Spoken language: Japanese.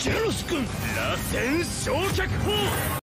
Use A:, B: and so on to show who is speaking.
A: ジェロス君螺旋焼却砲。